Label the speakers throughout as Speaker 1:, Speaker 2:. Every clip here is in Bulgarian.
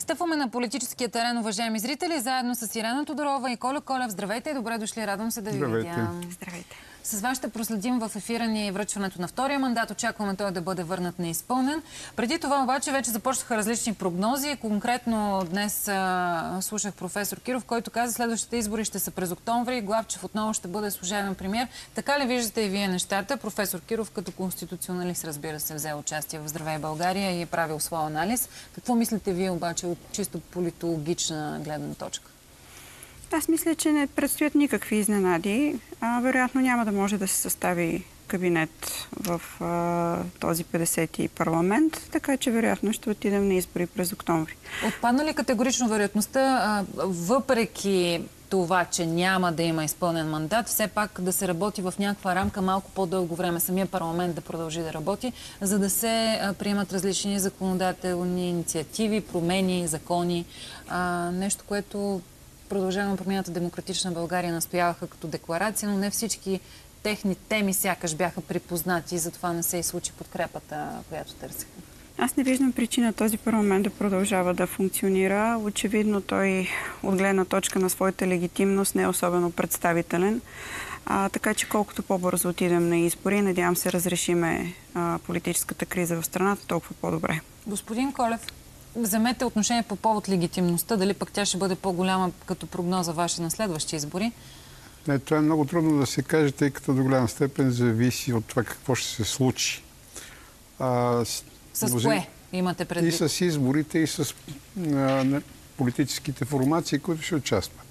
Speaker 1: Стъпваме на политическия терен, уважаеми зрители, заедно с Ирена Тодорова и Колю Колев. Здравейте и добре дошли. Радвам се да ви видя.
Speaker 2: Здравейте.
Speaker 1: С вас ще проследим в ефира ни връчването на втория мандат. Очакваме той да бъде върнат неизпълнен. Преди това обаче вече започнаха различни прогнози. Конкретно днес слушах професор Киров, който каза, следващите избори ще са през октомври. Главчев отново ще бъде служебен премиер. Така ли виждате и вие нещата? Професор Киров като конституционалист, разбира се, взе участие в Здравей България и е правил своя анализ. Какво мислите вие обаче от чисто политологична гледна точка?
Speaker 2: Аз мисля, че не предстоят никакви изненади. Вероятно няма да може да се състави кабинет в този 50-ти парламент, така че вероятно ще отидем на избори през октомври.
Speaker 1: Отпадна ли категорично вероятността, въпреки това, че няма да има изпълнен мандат, все пак да се работи в някаква рамка малко по-дълго време, самия парламент да продължи да работи, за да се приемат различни законодателни инициативи, промени, закони, нещо, което Продължаваме промяната Демократична България настояваха като декларация, но не всички техни теми сякаш бяха припознати и затова не се и случи подкрепата, която търсиха.
Speaker 2: Аз не виждам причина този парламент да продължава да функционира. Очевидно той от гледна точка на своята легитимност не е особено представителен. Така че колкото по-бързо отидем на избори, надявам се разрешиме политическата криза в страната, толкова по-добре.
Speaker 1: Господин Колев, вземете отношение по повод легитимността, дали пък тя ще бъде по-голяма като прогноза ваша на следващи избори?
Speaker 3: Не, това е много трудно да се каже, тъй като до голяма степен зависи от това какво ще се случи.
Speaker 1: С кое имате предвид?
Speaker 3: И с изборите, и с политическите формации, които ще участват.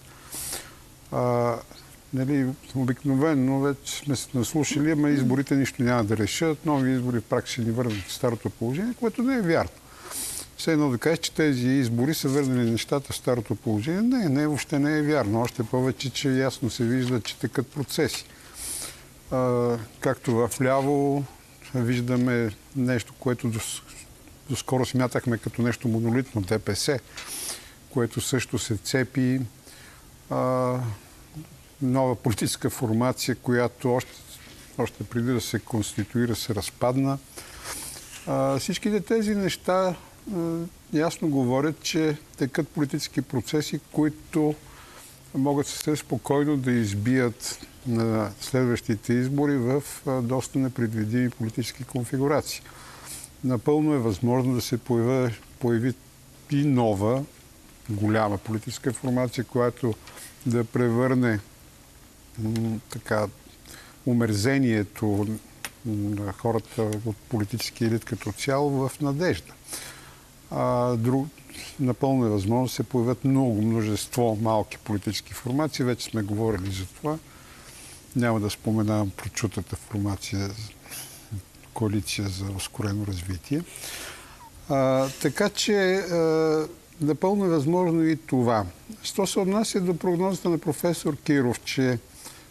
Speaker 3: Обикновено вече сме се наслушали, ама изборите нищо няма да решат. Нови избори в практика ще ни върнат в старото положение, което не е вярно. Все едно да кажеш, че тези избори са върнали нещата в старото положение. Не, въобще не е вярно. Още повече, че ясно се вижда, че текат процеси. Както в ляво виждаме нещо, което доскоро смятахме като нещо монолитно, ДПС, което също се цепи. Нова политическа формация, която още преди да се конституира, се разпадна. Всичките тези неща ясно говорят, че текат политически процеси, които могат съвсем спокойно да избият на следващите избори в доста непредвидими политически конфигурации. Напълно е възможно да се появи и нова, голяма политическа формация, която да превърне умерзението на хората от политически елит като цяло в надежда. Напълно е възможно да се появят множество малки политически формации. Вече сме говорили за това. Няма да споменавам прочутата формация коалиция за ускорено развитие. Така че напълно е възможно и това. Що се отнася до прогнозата на професор Киров, че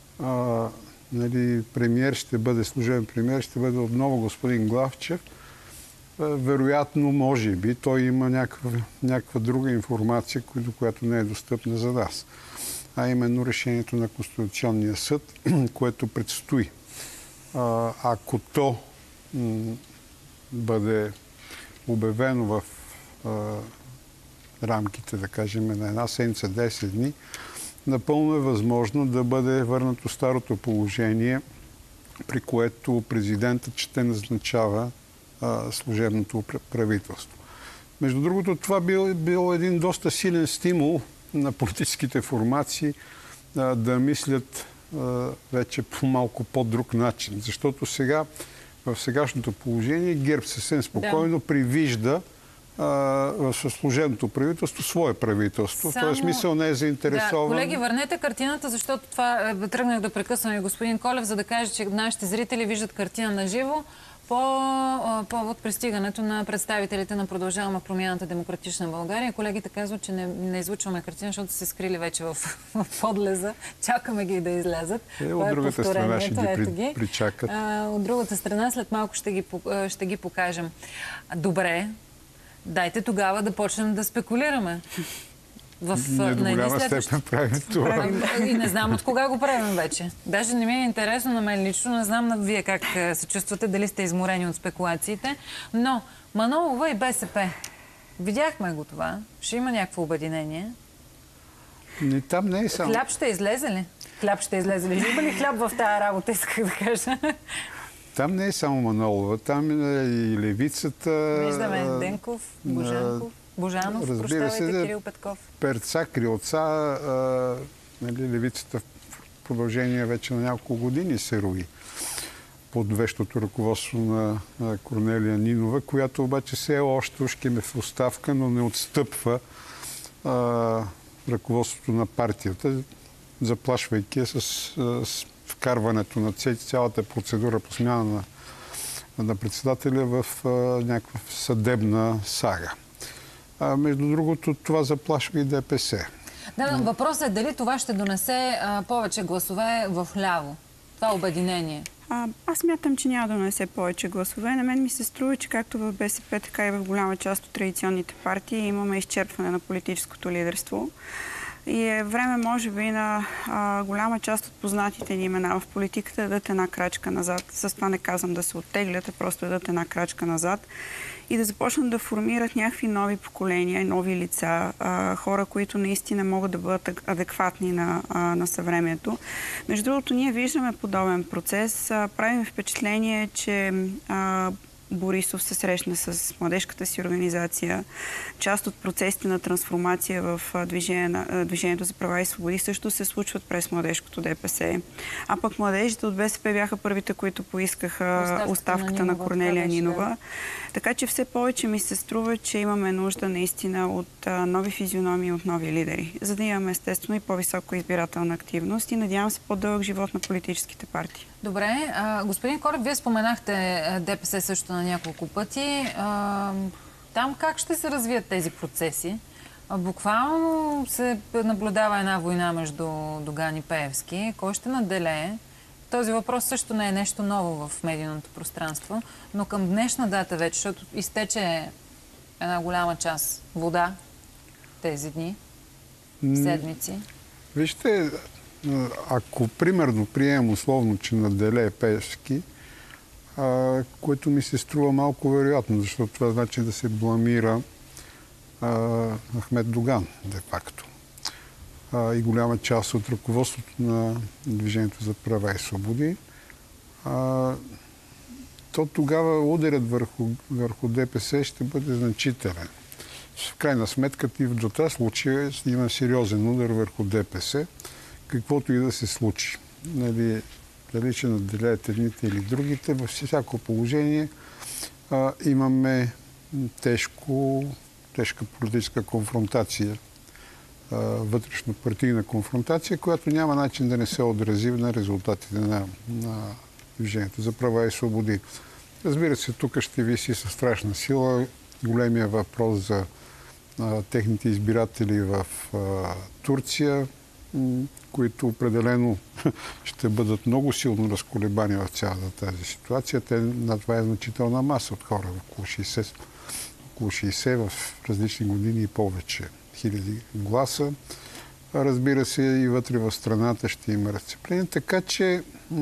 Speaker 3: премиер ще бъде, служебен премиер ще бъде отново господин Главчев, вероятно, може би, той има някаква друга информация, която не е достъпна за нас. А именно решението на Конституционния съд, което предстои. Ако то бъде обявено в рамките, да кажем, на една седмица, 10 дни, напълно е възможно да бъде върнато старото положение, при което президентът ще назначава служебното правителство. Между другото, това бил един доста силен стимул на политическите формации да мислят вече по малко по-друг начин. Защото сега, в сегашното положение, ГЕРБ съвсем спокойно привижда в служебното правителство свое правителство. В този смисъл не е заинтересован.
Speaker 1: Да, колеги, върнете картината, защото това тръгнах да прекъсвам и господин Колев, за да кажа, че нашите зрители виждат картина на живо по повод пристигането на представителите на Продължаваме промяната Демократична България. Колегите казват, че не излучваме картина, защото са се скрили вече в подлеза. Чакаме ги да излязат.
Speaker 3: От другата страна ще ги причакат.
Speaker 1: От другата страна след малко ще ги покажем. Добре, дайте тогава да почнем да спекулираме.
Speaker 3: Ние до голяма степен правим това.
Speaker 1: И не знам от кога го правим вече. Даже не ми е интересно на мен лично. Не знам на вие как се чувствате, дали сте изморени от спекулациите. Но Манолова и БСП Видяхме го това. Ще има някакво обединение.
Speaker 3: Там не е само...
Speaker 1: Хляб ще излезе ли? Хляб ще излезе ли? Има ли хляб в тази работа, исках да кажа?
Speaker 3: Там не е само Манолова, там е и Левицата.
Speaker 1: Виждаме Денков, Божанов, прощавайте, Кирил Петков.
Speaker 3: Перца, Крилца, Левицата в продължение вече на няколко години се рои под вещото ръководство на Корнелия Нинова, която обаче все още ушки ме в оставка, но не отстъпва ръководството на партията, заплашвайки с вкарването на цялата процедура по смяна на председателя в някаква съдебна сага. Между другото, това заплашва и ДПС.
Speaker 1: Да, въпросът е дали това ще донесе повече гласове в ляво. Това обединение.
Speaker 2: Аз мятам, че няма да донесе повече гласове. На мен ми се струва, че както в БСП, така и в голяма част от традиционните партии имаме изчерпване на политическото лидерство. И е време, може би, на голяма част от познатите ни имена в политиката да дадат една крачка назад. С това не казвам да се оттеглят, а просто да дадат една крачка назад и да започнат да формират някакви нови поколения, нови лица, хора, които наистина могат да бъдат адекватни на съвремието. Между другото, ние виждаме подобен процес. Правим впечатление, че Борисов се срещна с младежката си организация. Част от процесите на трансформация в Движението за права и свободи също се случват през младежкото ДПС. А пък младежите от БСП бяха първите, които поискаха оставката на Корнелия Нинова. Така че все повече ми се струва, че имаме нужда наистина от нови физиономии, от нови лидери, за да имаме естествено и по-висока избирателна активност и надявам се по-дълъг живот на политическите партии.
Speaker 1: Добре. Господин Колев, вие споменахте ДПС също на няколко пъти. Там как ще се развият тези процеси? Буквално се наблюдава една война между Доган и Пеевски. Кой ще наделее? Този въпрос също не е нещо ново в медийното пространство, но към днешна дата вече, защото изтече една голяма част вода тези дни, седмици.
Speaker 3: Вижте, ако примерно приемем условно, че наделее Пеевски, което ми се струва малко вероятно, защото това значи да се бламира Ахмед Доган, де-факто. И голяма част от ръководството на Движението за права и свободи, то тогава ударът върху ДПС ще бъде значителен. В крайна сметка и в двата случая има сериозен удар върху ДПС, каквото и да се случи. Дали ще наделяят едните или другите, във всяко положение имаме тежка политическа конфронтация, вътрешно-партийна конфронтация, която няма начин да не се отрази на резултатите на Движението за права и свободи. Разбира се, тук ще виси със страшна сила големия въпрос за техните избиратели в Турция, които определено ще бъдат много силно разколебани в цялата тази ситуация. Това е значителна маса от хора, около 60 в различни години и повече хиляди гласа. Разбира се, и вътре в страната ще има разцепление, така че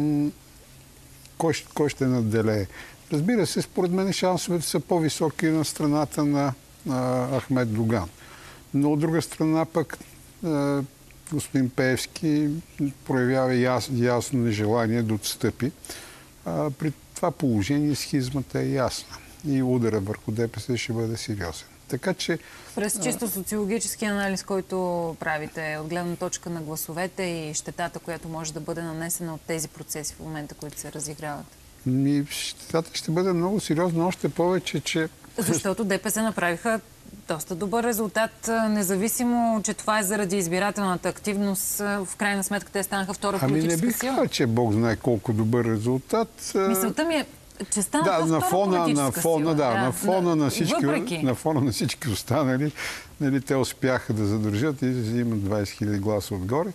Speaker 3: кой ще наделее? Разбира се, според мен шансовете са по-високи на страната на Ахмед Доган. Но от друга страна пък господин Пеевски проявява ясно нежелание да отстъпи. При това положение схизмата е ясна и удара върху ДПС ще бъде сериозен. Така че...
Speaker 1: През чисто социологически анализ, който правите от гледна точка на гласовете и щетата, която може да бъде нанесена от тези процеси в момента, които се разиграват?
Speaker 3: Щетата ще бъде много сериозна, още повече, че...
Speaker 1: Защото ДПС направиха доста добър резултат, независимо, че това е заради избирателната активност. В крайна сметка те станаха втора политическа сила.
Speaker 3: Не бих казал, че Бог знае колко добър резултат.
Speaker 1: Мисълта ми е, че станаха втора политическа сила.
Speaker 3: На фона на всички останали, те успяха да задържат и да имат 20 000 гласа отгоре.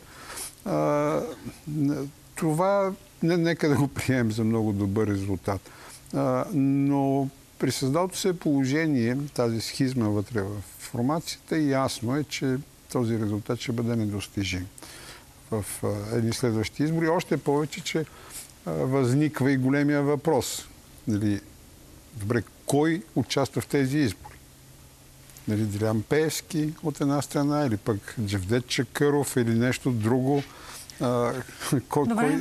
Speaker 3: Това нека да го приемем за много добър резултат. Но при създалото се положение, тази схизма вътре в формацията, ясно е, че този резултат ще бъде недостижим в едни следващи избори. Още повече, че възниква и големия въпрос. Добре, кой участва в тези избори? нали, Делян Пеевски от една страна, или пък Джевдет Чакъров, или нещо друго.
Speaker 1: Добре.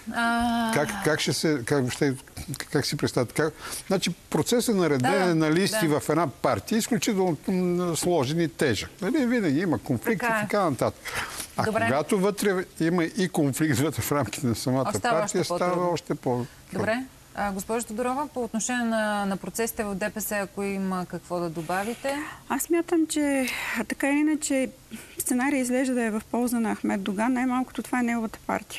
Speaker 3: Как си представят? Значи процесът на редене на листи в една партия е изключително сложен и тежък. Нали? Винаги има конфликт и така нататък. Когато вътре има и конфликт вътре в рамките на самата партия, става още по-трудно.
Speaker 1: Добре. Госпожо Тодорова, по отношение на процесите в ДПС, ако има какво да добавите?
Speaker 2: Аз смятам, че така или иначе сценария изглежда да е в полза на Ахмед Доган. Най-малкото това е неговата партия.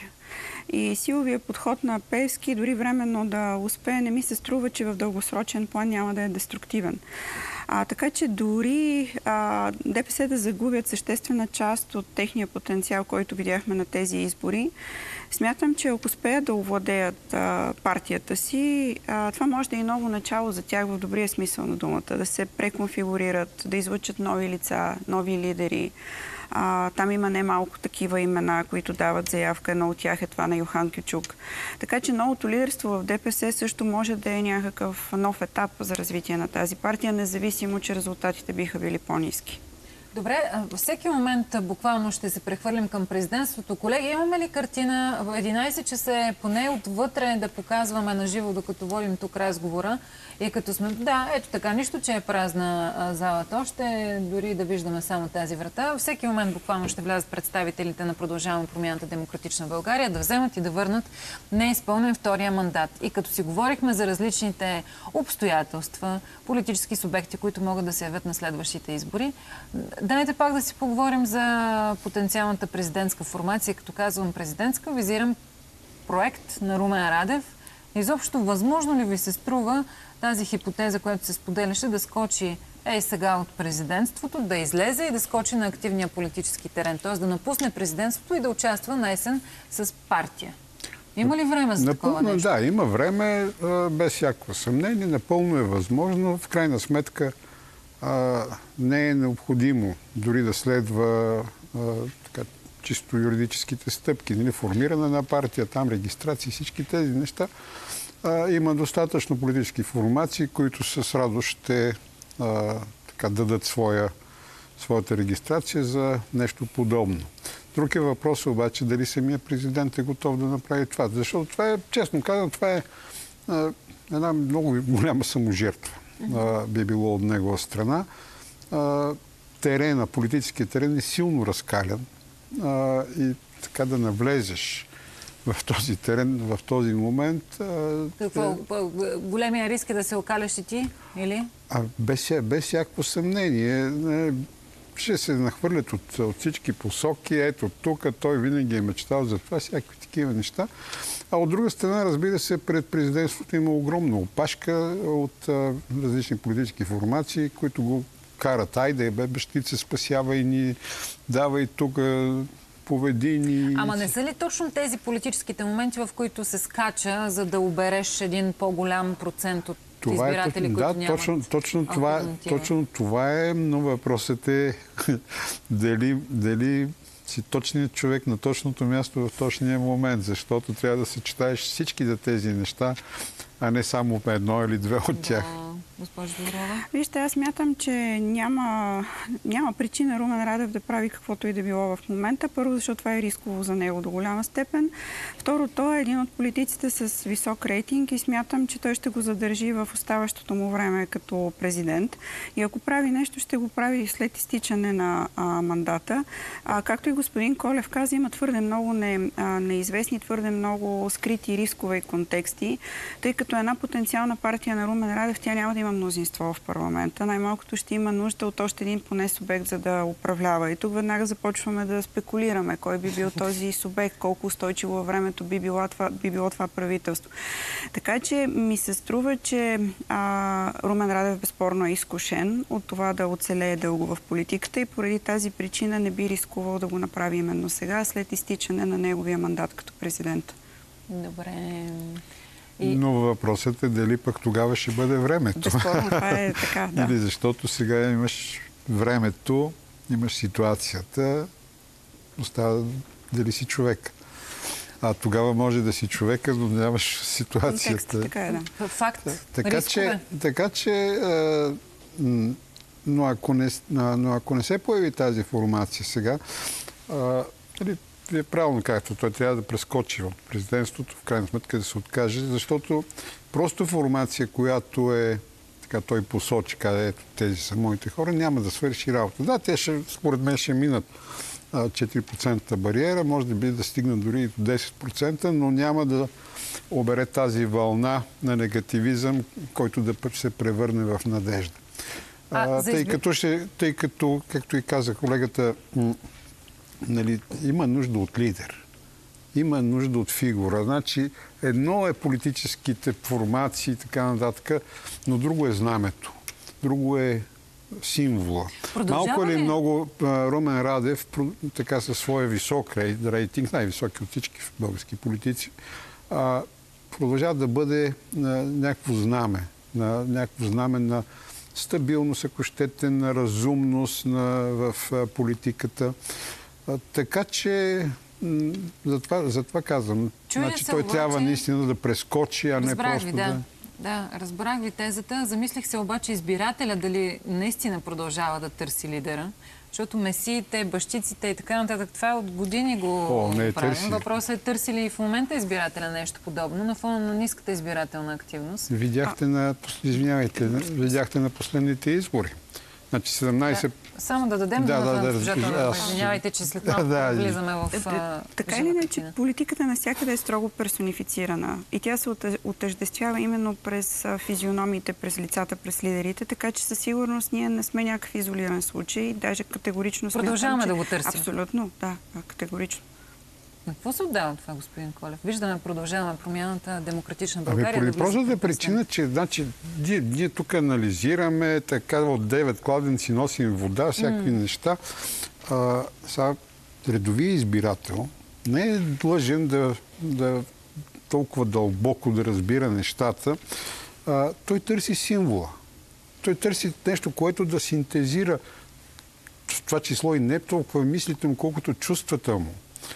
Speaker 2: И силовия подход на Пеевски, дори временно да успее, не ми се струва, че в дългосрочен план няма да е деструктивен. Така че дори ДПС да загубят съществена част от техния потенциал, който видяхме на тези избори, смятам, че ако успеят да овладеят партията си, това може да е и ново начало за тях в добрия смисъл на думата. Да се преконфигурират, да излъчат нови лица, нови лидери. Там има немалко такива имена, които дават заявка. Едно от тях е това на Йохан Кючук. Така че новото лидерство в ДПС също може да е някакъв нов етап за развитие на тази партия, независимо, че резултатите биха били по-ниски.
Speaker 1: Добре, във всеки момент буквално ще се прехвърлим към президентството. Колеги, имаме ли картина в 11 часа е поне отвътре да показваме на живо, докато водим тук разговора? И като сме... Да, ето така, нищо, че е празна залата. Още дори да виждаме само тази врата. Във всеки момент буквално ще влязат представителите на Продължаваме промяната Демократична България да вземат и да върнат неизпълнен втория мандат. И като си говорихме за различните обстоятелства, политически субекти, които могат да се явят на следващите избори, дайте пак да си поговорим за потенциалната президентска формация. Като казвам президентска, визирам проект на Румен Радев. Изобщо възможно ли ви се струва тази хипотеза, която се споделяше, да скочи сега от президентството, да излезе и да скочи на активния политически терен, т.е. да напусне президентството и да участва на есен с партия? Има ли време за такова нещо?
Speaker 3: Да, има време, без всякакво съмнение. Напълно е възможно. В крайна сметка не е необходимо дори да следва чисто юридическите стъпки. Нали? Формиране на партия, там регистрации, всички тези неща. Има достатъчно политически формации, които с радост ще дадат своята регистрация за нещо подобно. Друг е въпрос обаче дали самия президент е готов да направи това. Защото това е, честно казано, това е една много голяма саможертва. Би било от негова страна. Политическият терен е силно разкалян и така да навлезеш в този терен, в този момент...
Speaker 1: Какво? Големия риск е да се окаляш и ти, или?
Speaker 3: Без всяко съмнение. Ще се нахвърлят от всички посоки. Ето тук, той винаги е мечтал за това, всякакви такива неща. А от друга страна, разбира се, пред президентството има огромна опашка от различни политически формации, които го карат. Айде, бащица, спасява и ни, дава и тук, поведи ни...
Speaker 1: Ама не са ли точно тези политическите моменти, в които се скача, за да обереш един по-голям процент от избиратели, които нямат?
Speaker 3: Точно това е, но въпросът е дали си точният човек на точното място в точния момент, защото трябва да съчетаеш всички тези неща, а не само едно или две от тях.
Speaker 1: Госпожо Тодорова?
Speaker 2: Вижте, аз смятам, че няма причина Румен Радев да прави каквото и да било в момента. Първо, защото това е рисково за него до голяма степен. Второ, той е един от политиците с висок рейтинг и смятам, че той ще го задържи в оставащото му време като президент. И ако прави нещо, ще го прави след изтичане на мандата. Както и господин Колев каза, има твърде много неизвестни, твърде много скрити рискове и контексти, тъй като една потенциална партия на Румен Радев, тя няма да има мнозинство в парламента. Най-малкото ще има нужда от още един поне субект, за да управлява. И тук веднага започваме да спекулираме кой би бил този субект, колко устойчиво във времето би било това правителство. Така че ми се струва, че Румен Радев безспорно е изкушен от това да оцелее дълго в политиката и поради тази причина не би рискувал да го направи именно сега, след изтичане на неговия мандат като президент.
Speaker 1: Добре.
Speaker 3: Но въпросът е дали пък тогава ще бъде времето.
Speaker 2: Безспорно, това е така, да.
Speaker 3: Или защото сега имаш времето, имаш ситуацията, остава дали си човек. А тогава може да си човека, но нямаш ситуацията.
Speaker 2: Така е, да.
Speaker 1: Факт.
Speaker 3: Така че но ако не се появи тази формация сега, вие правилно казахте, той трябва да прескочи от президентството, в крайна сметка да се откаже, защото просто формация, която е, така той посочи, къде ето тези са моите хора, няма да свърши работа. Да, те според мен ще минат 4% бариера, може би да стигнат дори и до 10%, но няма да обере тази вълна на негативизъм, който да се превърне в надежда. Тъй като, както и каза колегата, нали, има нужда от лидер. Има нужда от фигура. Значи, едно е политическите формации и така нататък, но друго е знамето. Друго е символа. Малко или много Румен Радев, така със своя висок рейтинг, най-високи от всички български политици, продължава да бъде някакво знаме на стабилност, ако щете, на разумност в политиката. Така че затова казвам. Значи, той трябва наистина да прескочи, а не просто да...
Speaker 1: Да, разбрах ви тезата. Замислих се обаче избирателя дали наистина продължава да търси лидера. Защото месиите, бащиците и така нататък, това от години го правим. Въпросът е търси ли и в момента избирателя нещо подобно на фона на ниската избирателна активност.
Speaker 3: Видяхте на последните избори. Значи 17...
Speaker 1: Само да дадем извинявайте, че след малко влизаме в
Speaker 2: така или иначе, политиката навсякъде е строго персонифицирана. И тя се отъждествява именно през физиономиите, през лицата, през лидерите, така че със сигурност ние не сме някакъв изолиран случай. Даже категорично
Speaker 1: продължаваме да го търсим.
Speaker 2: Абсолютно, да, категорично.
Speaker 1: На какво се отдава това, господин Колев? Виждаме, продължаваме промяната, Демократична България.
Speaker 3: По простата причина, че ние тук анализираме, така от 9 кладенци носим вода, всякакви неща. Редовия избирател не е длъжен да толкова дълбоко да разбира нещата. Той търси символа. Той търси нещо, което да синтезира в това число и не толкова мислите му, колкото чувствата му.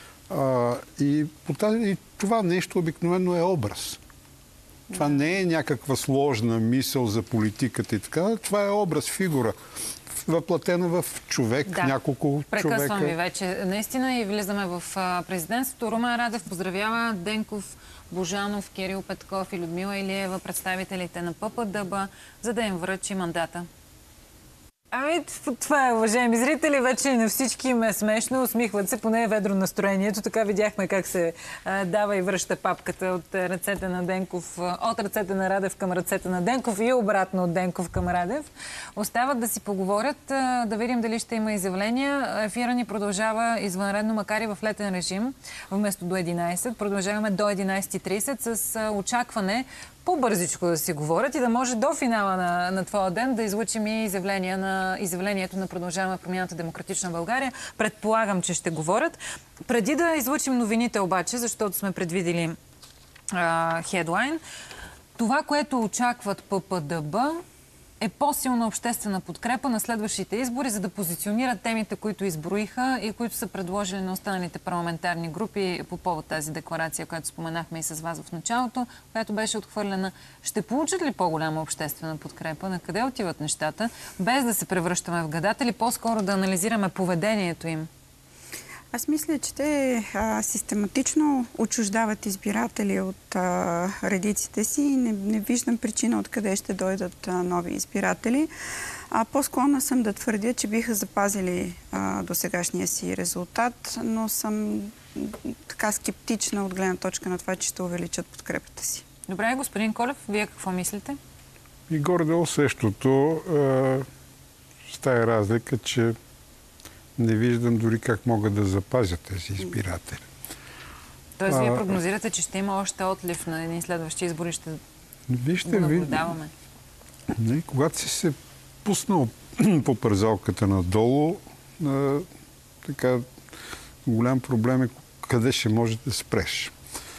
Speaker 3: И това нещо обикновено е образ. Това не е някаква сложна мисъл за политиката и така. Това е образ, фигура, въплатена в човек, няколко човека.
Speaker 1: Прекъсвам ви вече. Наистина и влизаме в президентството. Румен Радев поздравява Денков, Божанов, Кирил Петков и Людмила Илиева, представителите на ППДБ, за да им връчи мандата. Ами, това е, уважаеми зрители, вече на всички им е смешно, усмихват се, поне е ведро настроението. Така видяхме как се дава и връща папката от ръцете на Денков, от ръцете на Радев към ръцете на Денков и обратно от Денков към Радев. Остават да си поговорят, да видим дали ще има изявления. Ефира ни продължава извънредно, макар и в летен режим, вместо до 11. Продължаваме до 11:30 с очакване по-бързичко да си говорят и да може до финала на твоя ден да излучим и изявлението на Продължаваме промяната Демократична България. Предполагам, че ще говорят. Преди да излучим новините обаче, защото сме предвидели хедлайн, това, което очакват ППДБ, е по-силна обществена подкрепа на следващите избори, за да позиционират темите, които изброиха и които са предложили на останалите парламентарни групи по повод тази декларация, която споменахме и с вас в началото, която беше отхвърлена. Ще получат ли по-голяма обществена подкрепа? На къде отиват нещата? Без да се превръщаме в гадатели, по-скоро да анализираме поведението им.
Speaker 2: Аз мисля, че те систематично отчуждават избиратели от редиците си и не виждам причина откъде ще дойдат нови избиратели. По-склонна съм да твърдя, че биха запазили досегашния си резултат, но съм така скептична от гледна точка на това, че ще увеличат подкрепата си.
Speaker 1: Добре, господин Колев, вие какво мислите?
Speaker 3: И горе-долу същото. С тая разлика, че не виждам дори как могат да запазят тези избиратели.
Speaker 1: Тоест, вие прогнозирате, че ще има още отлив на едни следващи избори, ще го наблюдаваме?
Speaker 3: Когато си се пуснал по пързалката надолу, така голям проблем е къде ще може да спреш.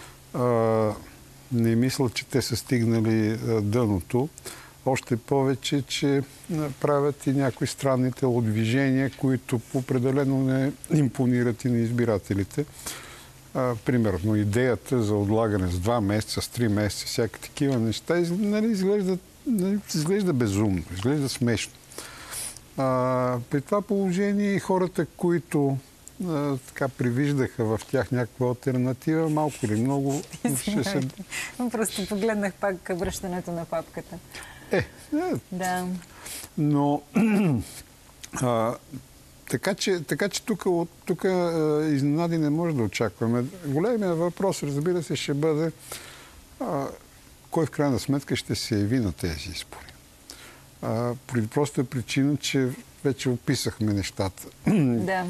Speaker 3: Не мисля, че те са стигнали дъното. Още повече, че правят и някои странни телодвижения, които определено не импонират и на избирателите. Примерно, идеята за отлагане с 2 месеца, с 3 месеца, всяка такива неща, изглежда безумно, изглежда смешно. При това положение хората, които така привиждаха в тях някаква алтернатива, малко или много ще се...
Speaker 1: Просто погледнах пак връщането на папката. Да.
Speaker 3: Но така че тук изненади не може да очакваме. Големият въпрос, разбира се, ще бъде кой в крайна сметка ще се яви на тези избори. Поради простата причина, че вече описахме нещата.
Speaker 1: Да.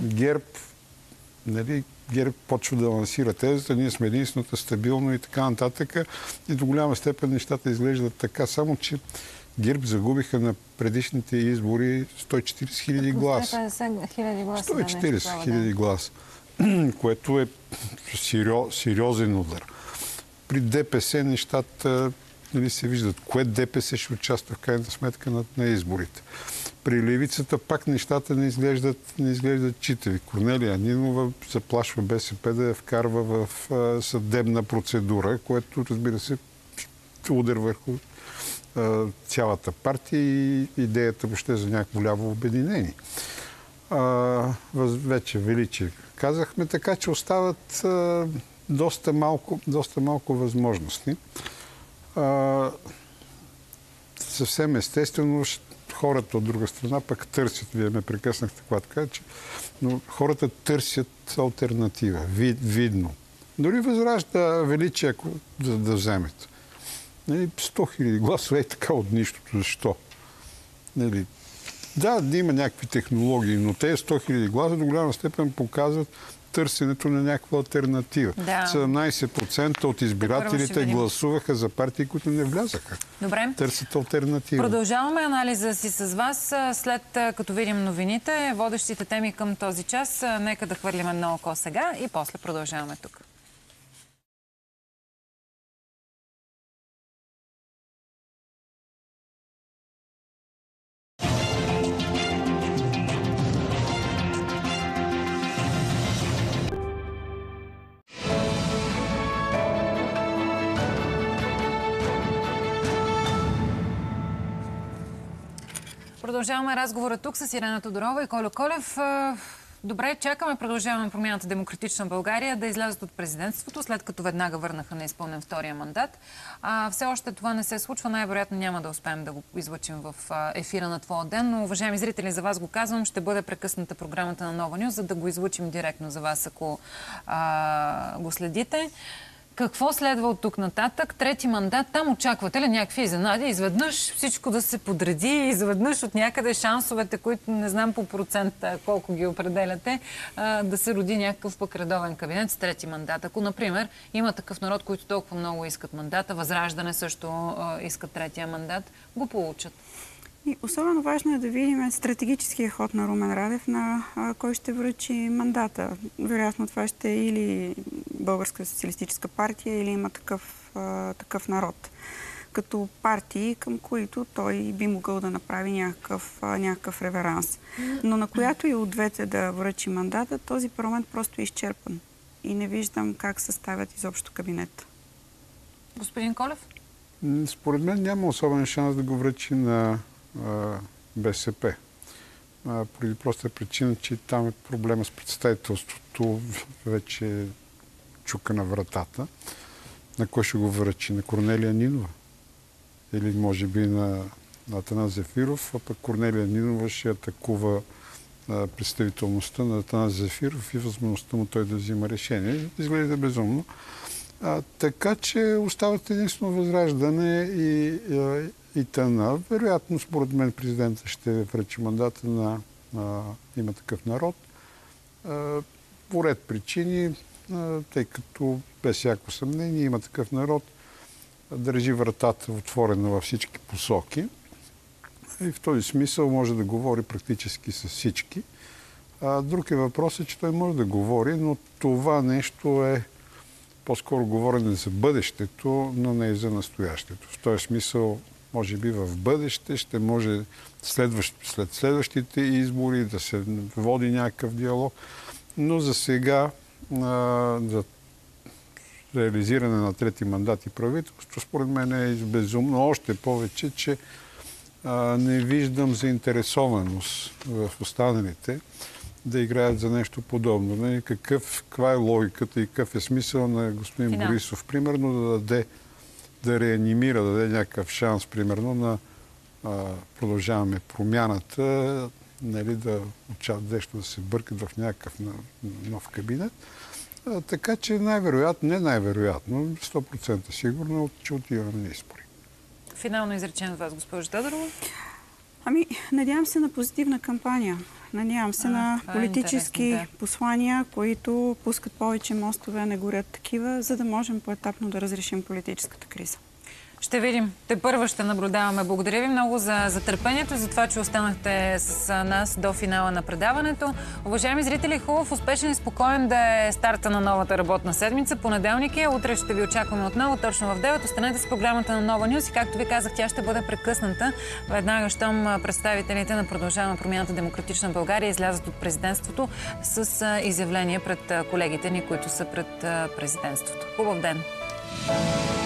Speaker 3: ГЕРБ почва да лансира тезата, ние сме единствената стабилно и така нататък. И до голяма степен нещата изглеждат така, само че ГЕРБ загубиха на предишните избори 140 хиляди гласа. 140 хиляди гласа, което е сериозен удар. При ДПС нещата се виждат. Кое ДПС ще участва в крайна сметка на изборите. При левицата пак нещата не изглеждат читави. Корнелия Нинова заплашва БСП да я вкарва в съдебна процедура, което, разбира се, удар върху цялата партия и идеята въобще за някакво ляво обединение. Вече величие казахме, така че остават доста малко възможности. Съвсем естествено хората от друга страна пък търсят, вие ме прекъснахте, когато кажа, но хората търсят алтернатива, видно. Дори възражда величие, ако да вземете. 100 хиляди гласове е така от нищото. Защо? Да има някакви технологии, но тези 100 хиляди гласа до голяма степен показват търсенето на някаква алтернатива. Да. 17% от избирателите гласуваха за партии, които не влязаха.
Speaker 1: Добре.
Speaker 3: Търсят алтернатива.
Speaker 1: Продължаваме анализа си с вас. След като видим новините, водещите теми към този час, нека да хвърлим едно око сега и после продължаваме тук. Продължаваме разговора тук с Ирена Тодорова и Кольо Колев. Добре, чакаме, продължаваме Промяната Демократична България да излязат от президентството, след като веднага върнаха на изпълнен втория мандат. Все още това не се случва. Най-вероятно няма да успеем да го излъчим в ефира на твоя ден, но, уважаеми зрители, за вас го казвам, ще бъде прекъсната програмата на Нова Нюз, за да го излъчим директно за вас, ако го следите. Какво следва от тук нататък? Трети мандат, там очаквате ли някакви изненади? Изведнъж всичко да се подреди, изведнъж от някъде шансовете, които не знам по процент колко ги определяте, да се роди някакъв пък редовен кабинет с трети мандат. Ако, например, има такъв народ, които толкова много искат мандата, Възраждане също искат третия мандат, го получат.
Speaker 2: И особено важно е да видим стратегическия ход на Румен Радев, на кой ще връчи мандата. Вероятно това ще е или Българска социалистическа партия, или има такъв народ. Като партии, към които той би могъл да направи някакъв реверанс. Но на която и от двете да връчи мандата, този парламент просто е изчерпан. И не виждам как съставят изобщо кабинет.
Speaker 1: Господин Колев?
Speaker 3: Според мен няма особен шанс да го връчи на БСП. Поради проста причина, че там е проблема с представителството, вече чука на вратата. На кой ще го връчи? На Корнелия Нинова? Или може би на Атанас Зефиров, а пък Корнелия Нинова ще атакува представителността на Атанас Зефиров и възможността му той да взима решение. Изглежда безумно. Така че остават единствено Възраждане и ТАНА. Вероятно, според мен, президента ще връчи мандата на Има такъв народ. По ред причини, тъй като без всяко съмнение Има такъв народ държи вратата отворена във всички посоки. И в този смисъл може да говори практически с всички. Друг е въпросът, че той може да говори, но това нещо е по-скоро говорене за бъдещето, но не и за настоящето. В този смисъл, може би в бъдеще ще може след следващите избори да се води някакъв диалог, но за сега за реализиране на трети мандат и правителство, според мен е безумно. Още повече, че не виждам заинтересованост в останалите да играят за нещо подобно. Каква е логиката и какъв е смисъл на господин Борисов, примерно, да реанимира, да даде някакъв шанс, примерно, на продължаваме промяната, нали, да се бъркат в някакъв нов кабинет. Така че най-вероятно, не най-вероятно, 100% сигурно, че отиваме на избори.
Speaker 1: Финално изречение от вас, госпожо Тодорова.
Speaker 2: Надявам се на позитивна кампания. Надявам се на политически послания, които пускат повече мостове, а не горят такива, за да можем поетапно да разрешим политическата криза.
Speaker 1: Ще видим. Тепърва ще наблюдаваме. Благодаря ви много за търпението и за това, че останахте с нас до финала на предаването. Уважаеми зрители, хубав, успешен и спокоен да е старта на новата работна седмица. Понеделник е. Утре ще ви очакваме отново, точно в 9. Останете с програмата на Нова Нюз и, както ви казах, тя ще бъде прекъсната веднага, щом представителите на Продължаваме промяната Демократична България излязат от президентството с изявление пред колегите ни, които са пред президентството. Хубав ден!